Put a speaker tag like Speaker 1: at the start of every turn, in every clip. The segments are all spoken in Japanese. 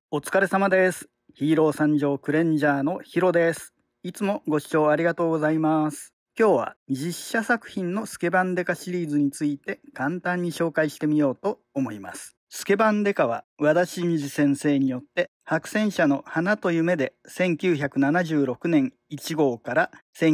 Speaker 1: お疲れ様です。ヒーロー参上クレンジャーのヒロです。いつもご視聴ありがとうございます。今日は実写作品のスケバンデカシリーズについて簡単に紹介してみようと思います。スケバンデカは和田真二先生によって白戦車の花と夢で1976年1号から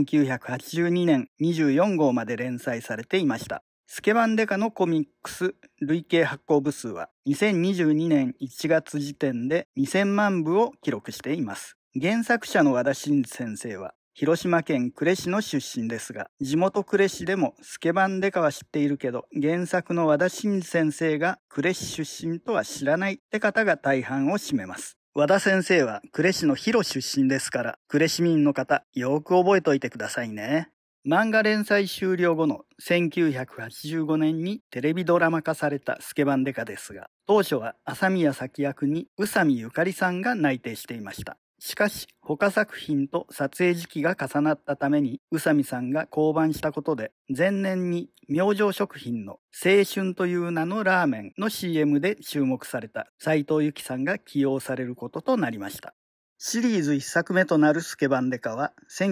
Speaker 1: 1982年24号まで連載されていました。スケバンデカのコミックス累計発行部数は2022年1月時点で2000万部を記録しています。原作者の和田真二先生は広島県呉市の出身ですが、地元呉市でもスケバンデカは知っているけど、原作の和田真二先生が呉市出身とは知らないって方が大半を占めます。和田先生は呉市の広出身ですから、呉市民の方、よく覚えておいてくださいね。漫画連載終了後の1985年にテレビドラマ化されたスケバンデカですが、当初は朝宮咲役に宇佐美ゆかりさんが内定していました。しかし、他作品と撮影時期が重なったために、宇佐美さんが降板したことで、前年に明星食品の青春という名のラーメンの CM で注目された斉藤由貴さんが起用されることとなりました。シリーズ1作目となるスケバンデカは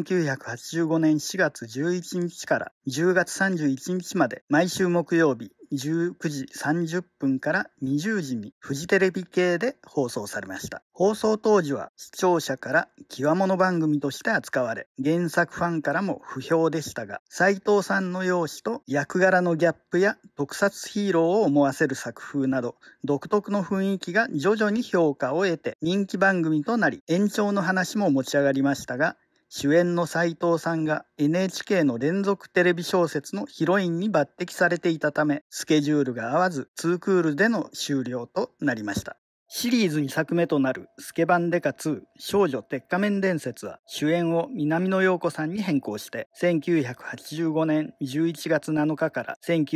Speaker 1: 1985年4月11日から10月31日まで毎週木曜日19時30分から20時にフジテレビ系で放送されました。放送当時は視聴者から極物番組として扱われ、原作ファンからも不評でしたが、斉藤さんの容姿と役柄のギャップや特撮ヒーローを思わせる作風など、独特の雰囲気が徐々に評価を得て人気番組となり、延長の話も持ち上がりましたが、主演の斉藤さんが NHK の連続テレビ小説のヒロインに抜擢されていたため、スケジュールが合わず2クールでの終了となりました。シリーズ2作目となるスケバンデカ2少女鉄仮面伝説は主演を南野陽子さんに変更して1985年11月7日から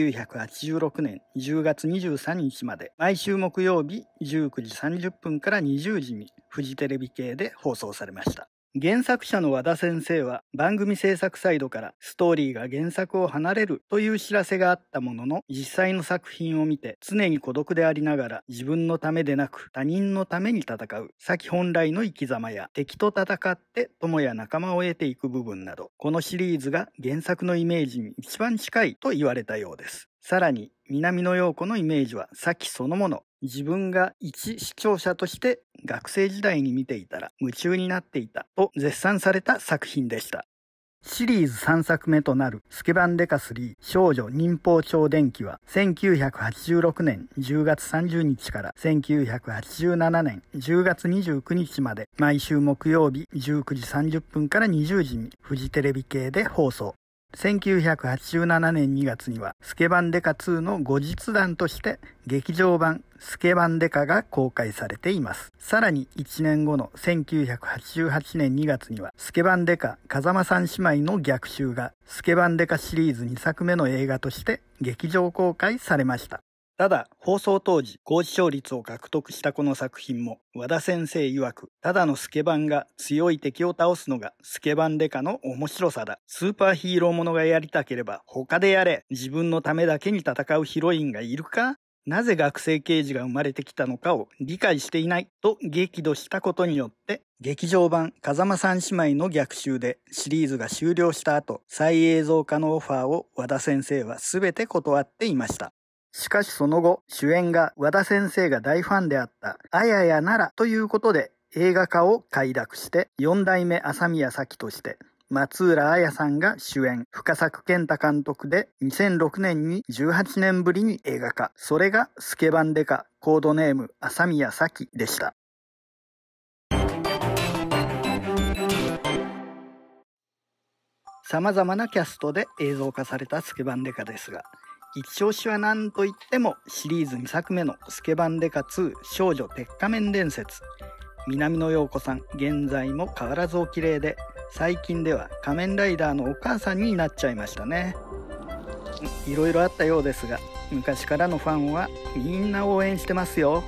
Speaker 1: 1986年10月23日まで毎週木曜日19時30分から20時にフジテレビ系で放送されました。原作者の和田先生は番組制作サイドからストーリーが原作を離れるという知らせがあったものの、実際の作品を見て常に孤独でありながら自分のためでなく他人のために戦う咲本来の生き様や敵と戦って友や仲間を得ていく部分など、このシリーズが原作のイメージに一番近いと言われたようです。さらに南野陽子のイメージは咲そのもの、自分が一視聴者として学生時代に見ていたら夢中になっていたと絶賛された作品でした。シリーズ3作目となるスケバンデカ3少女忍法超電気は1986年10月30日から1987年10月29日まで毎週木曜日19時30分から20時にフジテレビ系で放送。1987年2月にはスケバンデカ2の後日談として劇場版スケバンデカが公開されています。さらに1年後の1988年2月にはスケバンデカ風間三姉妹の逆襲がスケバンデカシリーズ2作目の映画として劇場公開されました。ただ、放送当時、高視聴率を獲得したこの作品も、和田先生曰く、ただのスケバンが強い敵を倒すのがスケバンデカの面白さだ。スーパーヒーローものがやりたければ他でやれ。自分のためだけに戦うヒロインがいるか？なぜ学生刑事が生まれてきたのかを理解していないと激怒したことによって、劇場版風間三姉妹の逆襲でシリーズが終了した後、再映像化のオファーを和田先生は全て断っていました。しかしその後、主演が和田先生が大ファンであったあややならということで映画化を快諾して4代目朝宮咲として松浦綾さんが主演、深作健太監督で2006年に18年ぶりに映画化。それがスケバンデカコードネーム朝宮咲でした。様々なキャストで映像化されたスケバンデカですが、一押しは何といってもシリーズ2作目のスケバンデカ2少女鉄仮面伝説。南野陽子さん、現在も変わらずお綺麗で、最近では仮面ライダーのお母さんになっちゃいましたね。いろいろあったようですが、昔からのファンはみんな応援してますよ。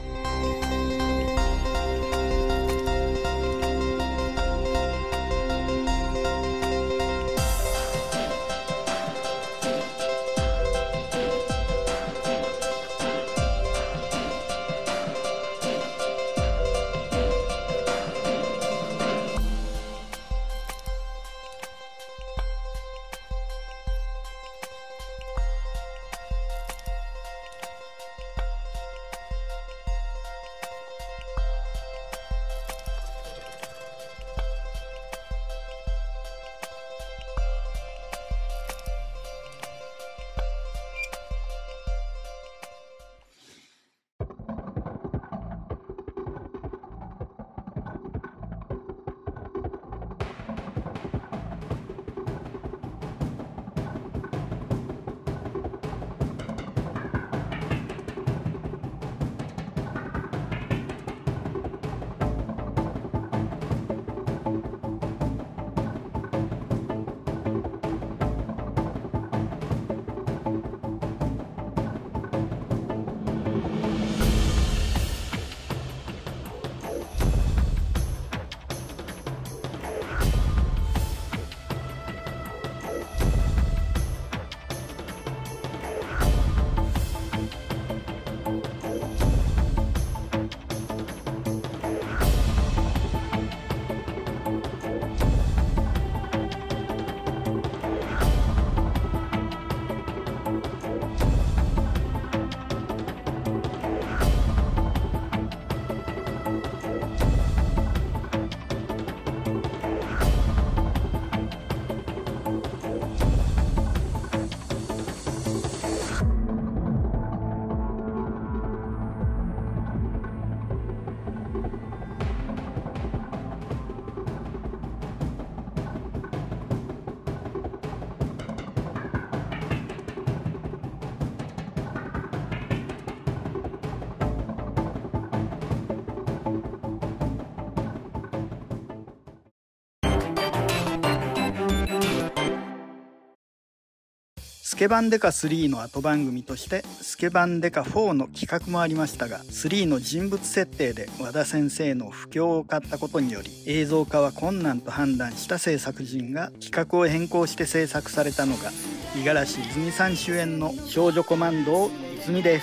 Speaker 1: ケバンデカ3の後番組としてスケバンデカ4の企画もありましたが、3の人物設定で和田先生の不況を買ったことにより映像化は困難と判断した制作陣が企画を変更して制作されたのが五十嵐泉さん主演の少女コマンド泉です。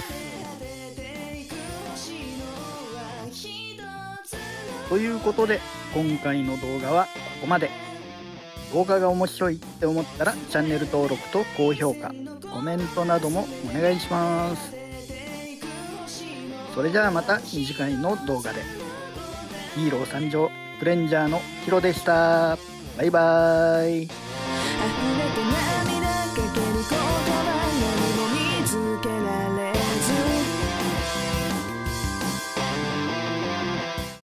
Speaker 1: ということで今回の動画はここまで。動画が面白いって思ったらチャンネル登録と高評価、コメントなどもお願いします。それじゃあまた次回の動画で。ヒーロー参上クレンジャーのヒロでした。バイバーイ。